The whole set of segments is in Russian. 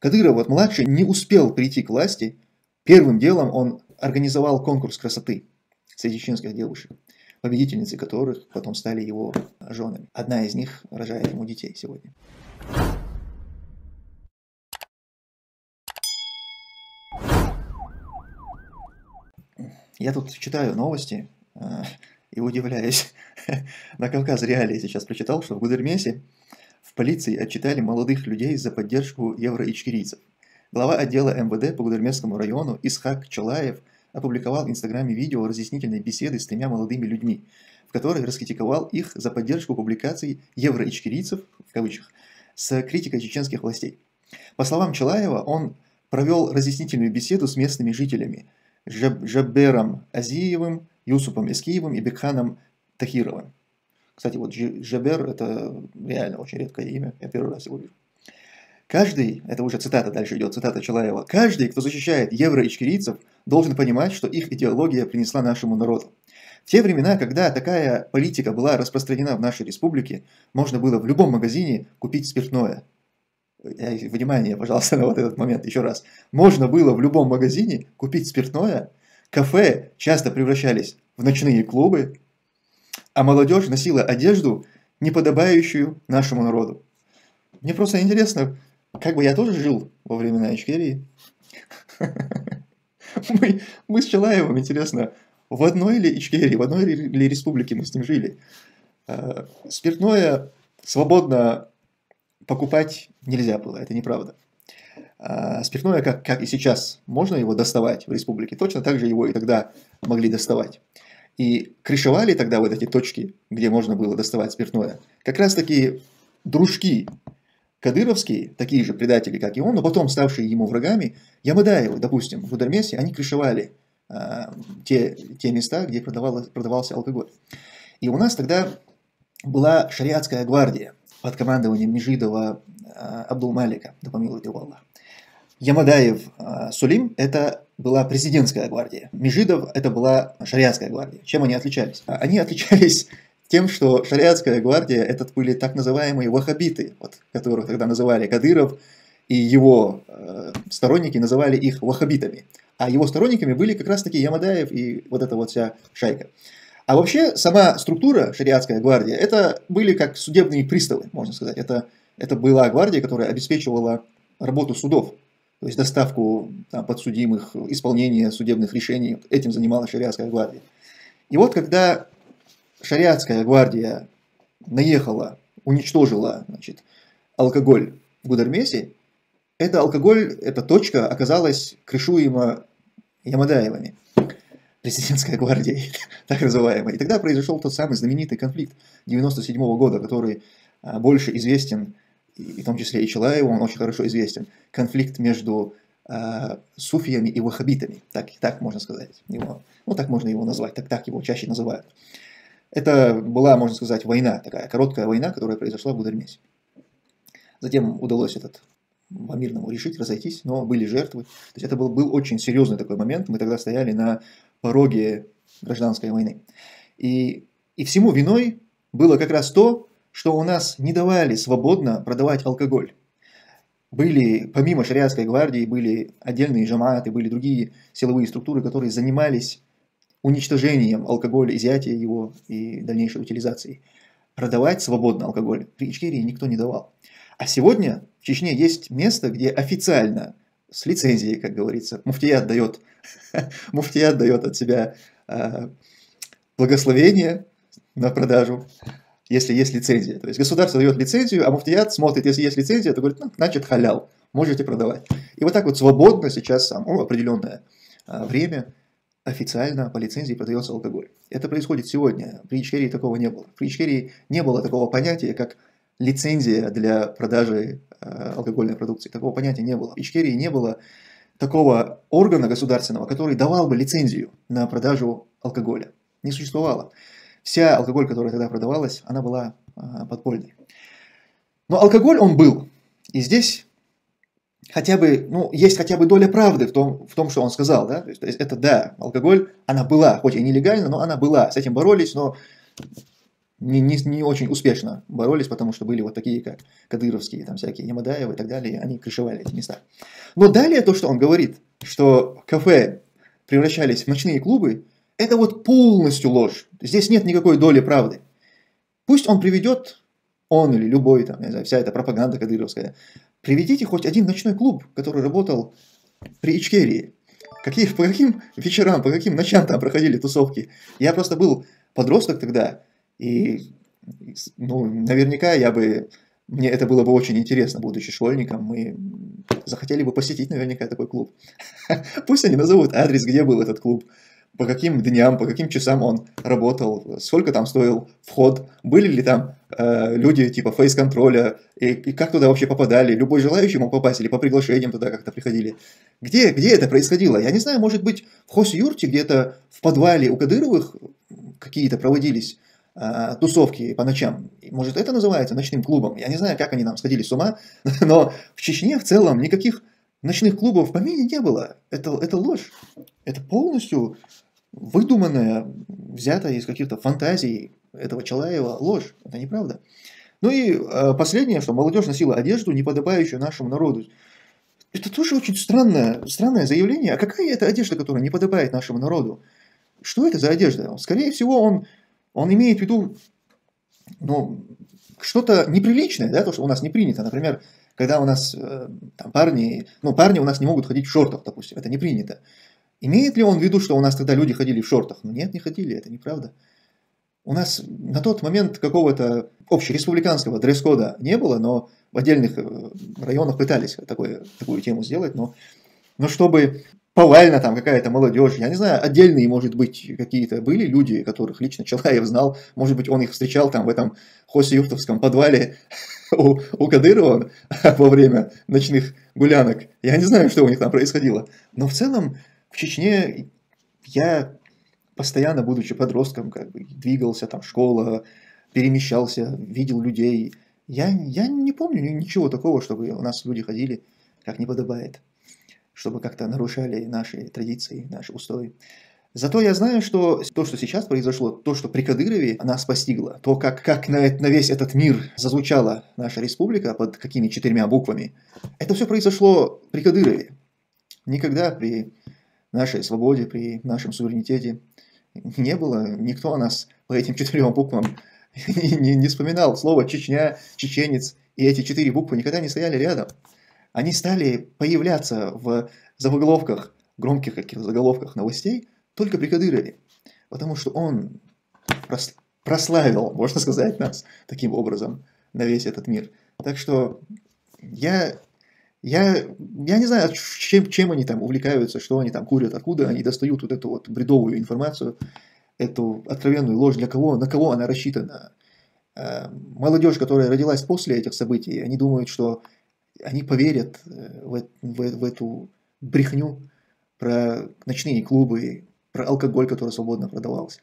Кадыров, вот младший, не успел прийти к власти. Первым делом он организовал конкурс красоты среди чеченских девушек, победительницы которых потом стали его женами. Одна из них рожает ему детей сегодня. Я тут читаю новости и удивляюсь. На Кавказ реалии сейчас прочитал, что в Гудермесе в полиции отчитали молодых людей за поддержку евроичкерийцев. Глава отдела МВД по Гудермесскому району Исхак Чалаев опубликовал в Инстаграме видео разъяснительной беседы с 3 молодыми людьми, в которой раскритиковал их за поддержку публикаций евроичкерийцев, в кавычках, с критикой чеченских властей. По словам Чалаева, он провел разъяснительную беседу с местными жителями Жабером Азиевым, Юсупом Эскиевым и Бекханом Тахировым. Кстати, вот Жабер – это реально очень редкое имя, я первый раз его вижу. Каждый, это уже цитата дальше идет, цитата Чалаева, каждый, кто защищает евроичкерийцев, должен понимать, что их идеология принесла нашему народу. В те времена, когда такая политика была распространена в нашей республике, можно было в любом магазине купить спиртное. Внимание, пожалуйста, на вот этот момент еще раз. Можно было в любом магазине купить спиртное, кафе часто превращались в ночные клубы, а молодежь носила одежду, не подобающую нашему народу. Мне просто интересно, как бы я тоже жил во времена Ичкерии. Мы с Чалаевым, интересно, в одной ли Ичкерии, в одной ли республике мы с ним жили. Спиртное свободно покупать нельзя было, это неправда. Спиртное, как и сейчас, можно его доставать в республике, точно так же его и тогда могли доставать. И крышевали тогда вот эти точки, где можно было доставать спиртное, как раз таки дружки кадыровские, такие же предатели, как и он, но потом ставшие ему врагами, Ямадаевы, допустим, в Гудермесе, они крышевали те места, где продавался алкоголь. И у нас тогда была шариатская гвардия под командованием Межидова Абдулмалика, да помилует его Аллах. Ямадаев Сулим – это была президентская гвардия. Межидов – это была шариатская гвардия. Чем они отличались? Они отличались тем, что шариатская гвардия – это были так называемые ваххабиты, вот, которых тогда называли Кадыров, и его сторонники называли их ваххабитами. А его сторонниками были как раз-таки Ямадаев и вот эта вот вся шайка. А вообще сама структура шариатская гвардия – это были как судебные приставы, можно сказать. Это была гвардия, которая обеспечивала работу судов. То есть доставку подсудимых, исполнение судебных решений. Этим занималась шариатская гвардия. И вот когда шариатская гвардия наехала, уничтожила, значит, алкоголь в Гудермесе, эта точка оказалась крышуема Ямадаевыми, президентской гвардией, так называемой. И тогда произошел тот самый знаменитый конфликт 1997 года, который больше известен, и в том числе и Чалаеву, он очень хорошо известен, конфликт между суфиями и ваххабитами, так можно сказать. Так можно его назвать, так его чаще называют. Это была, можно сказать, война, такая короткая война, которая произошла в Гудермесе. Затем удалось по-мирному решить, разойтись, но были жертвы. То есть это был очень серьезный такой момент, мы тогда стояли на пороге гражданской войны. И всему виной было как раз то, что у нас не давали свободно продавать алкоголь. Были, помимо шариатской гвардии, были отдельные джамааты, были другие силовые структуры, которые занимались уничтожением алкоголя, изъятием его и дальнейшей утилизацией. Продавать свободно алкоголь при Ичкерии никто не давал. А сегодня в Чечне есть место, где официально, с лицензией, как говорится, муфтият дает от себя благословение на продажу, если есть лицензия. То есть государство дает лицензию, а муфтият смотрит, если есть лицензия, то говорит, значит халял, можете продавать. И вот так вот свободно сейчас определенное время официально по лицензии продается алкоголь. Это происходит сегодня. При Ичкерии такого не было. При Ичкерии не было такого понятия, как лицензия для продажи алкогольной продукции. Такого понятия не было. В Ичкерии не было такого органа государственного, который давал бы лицензию на продажу алкоголя. Не существовало. Вся алкоголь, которая тогда продавалась, она была подпольной. Но алкоголь он был. И здесь есть хотя бы доля правды в том, что он сказал. Да? То есть это да, алкоголь, она была, хоть и нелегально, но она была. С этим боролись, но не очень успешно боролись, потому что были вот такие, как кадыровские, там всякие Ямадаевы и так далее, они крышевали эти места. Но далее то, что он говорит, что кафе превращались в ночные клубы, это вот полностью ложь. Здесь нет никакой доли правды. Пусть он приведет, он или любой, там, не знаю, вся эта пропаганда кадыровская, приведите хоть один ночной клуб, который работал при Ичкерии. По каким вечерам, по каким ночам там проходили тусовки. Я просто был подросток тогда, и ну, наверняка мне это было бы очень интересно, будучи школьником, мы захотели бы посетить наверняка такой клуб. Пусть они назовут адрес, где был этот клуб, по каким дням, по каким часам он работал, сколько там стоил вход, были ли там люди типа фейс-контроля, и как туда вообще попадали, любой желающий мог попасть, или по приглашениям туда как-то приходили. Где это происходило? Я не знаю, может быть, в Хос-Юрте где-то в подвале у Кадыровых какие-то проводились тусовки по ночам. Может, это называется ночным клубом? Я не знаю, как они там сходили с ума, но в Чечне в целом никаких ночных клубов в помине не было. Это ложь. Это полностью выдуманная, взятая из каких-то фантазий этого Чалаева ложь. Это неправда. Ну и последнее, что молодежь носила одежду, не подобающую нашему народу. Это тоже очень странное заявление. А какая это одежда, которая не подобает нашему народу? Что это за одежда? Скорее всего, он имеет в виду ну, что-то неприличное, да, то, что у нас не принято. Например, когда у нас там, парни у нас не могут ходить в шортах, допустим, это не принято. Имеет ли он в виду, что у нас тогда люди ходили в шортах? Ну нет, не ходили, это неправда. У нас на тот момент какого-то общереспубликанского дресс-кода не было, но в отдельных районах пытались такую тему сделать, но чтобы повально там какая-то молодежь, я не знаю, отдельные, может быть, какие-то были люди, которых лично Чалаев знал, может быть, он их встречал там в этом Хосе-Юртовском подвале у Кадырова во время ночных гулянок. Я не знаю, что у них там происходило, но в целом в Чечне я постоянно, будучи подростком, как бы двигался, там школа, перемещался, видел людей. Я не помню ничего такого, чтобы у нас люди ходили, как не подобает, чтобы как-то нарушали наши традиции, наши устои. Зато я знаю, что то, что сейчас произошло, то, что при Кадырове нас постигло, то, как на весь этот мир зазвучала наша республика, под какими 4 буквами, это все произошло при Кадырове. Никогда при нашей свободе, при нашем суверенитете не было, никто о нас по этим 4 буквам не вспоминал. Слово Чечня, чеченец и эти 4 буквы никогда не стояли рядом. Они стали появляться в заголовках, громких каких-то заголовках новостей только при Кадырове. Потому что он прославил, можно сказать, нас таким образом на весь этот мир. Так что я не знаю, чем они там увлекаются, что они там курят, откуда они достают вот эту вот бредовую информацию, эту откровенную ложь, на кого она рассчитана. Молодежь, которая родилась после этих событий, они думают, что они поверят в эту брехню про ночные клубы, про алкоголь, который свободно продавался.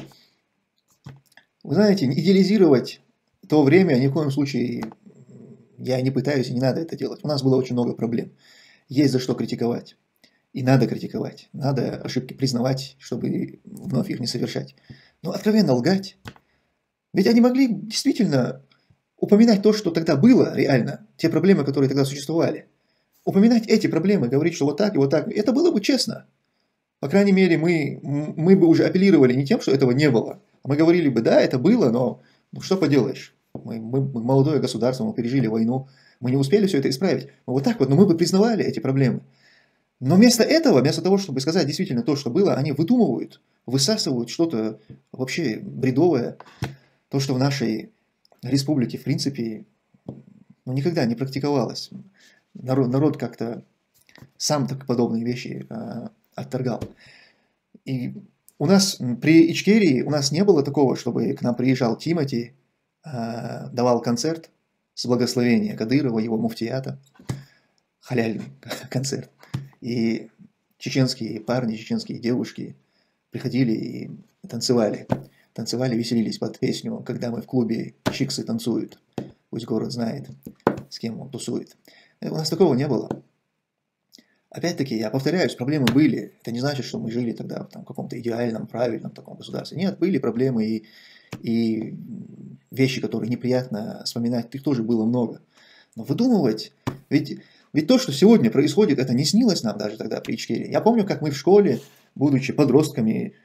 Вы знаете, идеализировать то время ни в коем случае я не пытаюсь, и не надо это делать. У нас было очень много проблем. Есть за что критиковать. И надо критиковать. Надо ошибки признавать, чтобы вновь их не совершать. Но откровенно лгать. Ведь они могли действительно упоминать то, что тогда было реально. Те проблемы, которые тогда существовали. Упоминать эти проблемы, говорить, что вот так и вот так. Это было бы честно. По крайней мере, мы бы уже апеллировали не тем, что этого не было. А мы говорили бы, да, это было, но что поделаешь. Мы молодое государство, мы пережили войну, мы не успели все это исправить. Но вот так вот, но мы бы признавали эти проблемы. Но вместо того, чтобы сказать действительно то, что было, они выдумывают, высасывают что-то вообще бредовое. То, что в нашей республике, в принципе, никогда не практиковалось. Народ как-то сам так подобные вещи отторгал. И у нас при Ичкерии у нас не было такого, чтобы к нам приезжал Тимати, давал концерт с благословения Кадырова, его муфтията, халяльный концерт. И чеченские парни, чеченские девушки приходили и танцевали. Танцевали, веселились под песню «Когда мы в клубе, чиксы танцуют, пусть город знает, с кем он тусует». У нас такого не было. Опять-таки, я повторяюсь, проблемы были. Это не значит, что мы жили тогда в каком-то идеальном, правильном таком государстве. Нет, были проблемы и вещи, которые неприятно вспоминать, их тоже было много. Но выдумывать, ведь то, что сегодня происходит, это не снилось нам даже тогда при Ичкере. Я помню, как мы в школе, будучи подростками,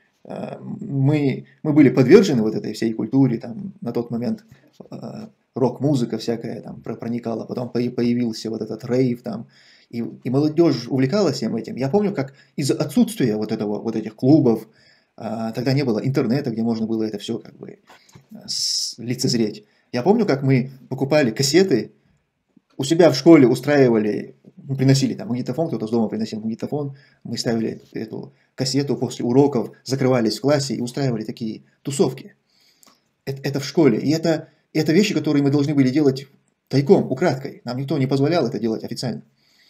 мы были подвержены вот этой всей культуре, там, на тот момент рок-музыка всякая там проникала, потом появился вот этот рейв там, и молодежь увлекалась всем этим. Я помню, как из-за отсутствия вот этих клубов, тогда не было интернета, где можно было это все как бы лицезреть. Я помню, как мы покупали кассеты, у себя в школе устраивали, приносили там магнитофон, кто-то с дома приносил магнитофон, мы ставили эту кассету после уроков, закрывались в классе и устраивали такие тусовки. Это в школе. И это вещи, которые мы должны были делать тайком, украдкой. Нам никто не позволял это делать официально.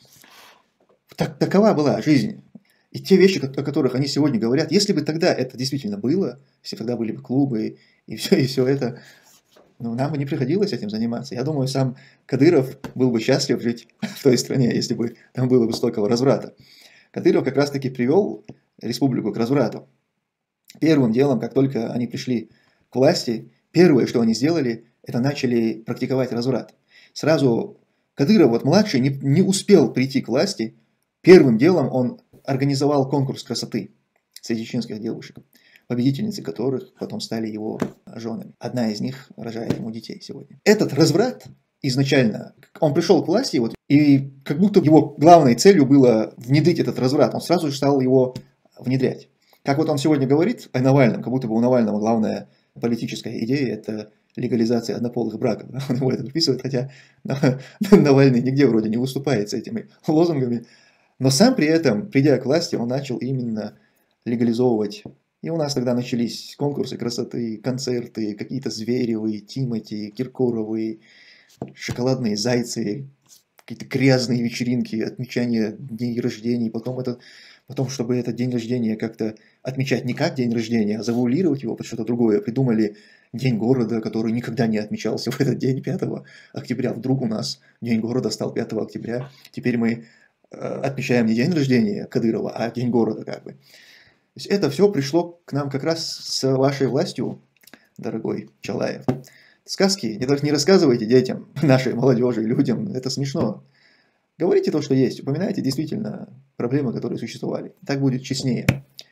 Такова была жизнь. И те вещи, о которых они сегодня говорят, если бы тогда это действительно было, если тогда были бы клубы и все это, но нам бы не приходилось этим заниматься. Я думаю, сам Кадыров был бы счастлив жить в той стране, если бы там было бы столько разврата. Кадыров как раз-таки привел республику к разврату. Первым делом, как только они пришли к власти, первое, что они сделали, это начали практиковать разврат. Сразу Кадыров, вот младший, не успел прийти к власти. Первым делом он организовал конкурс красоты среди чеченских девушек, победительницы которых потом стали его женами. Одна из них рожает ему детей сегодня. Этот разврат изначально, он пришел к власти, вот, и как будто его главной целью было внедрить этот разврат, он сразу же стал его внедрять. Как вот он сегодня говорит о Навальном, как будто бы у Навального главная политическая идея – это легализация однополых браков. Он его это приписывает, хотя Навальный нигде вроде не выступает с этими лозунгами. Но сам при этом, придя к власти, он начал именно легализовывать. И у нас тогда начались конкурсы красоты, концерты, какие-то Зверевы, Тимати, Киркоровы, шоколадные зайцы, какие-то грязные вечеринки, отмечания дней рождения. Потом, чтобы этот день рождения как-то отмечать не как день рождения, а завуалировать его под что-то другое, придумали День города, который никогда не отмечался в этот день, 5 октября. Вдруг у нас День города стал 5 октября. Теперь мы отмечаем не день рождения Кадырова, а День города как бы. То есть это все пришло к нам как раз с вашей властью, дорогой Чалаев. Сказки не рассказывайте детям, нашей молодежи, людям, это смешно. Говорите то, что есть, упоминайте действительно проблемы, которые существовали. Так будет честнее.